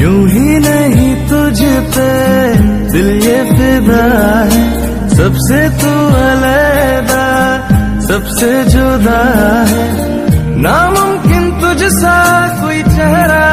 यूं ही नहीं तुझ पे दिल ये फिदा है, सबसे तू अलग सबसे जुदा है। नामुमकिन तुझसा कोई चेहरा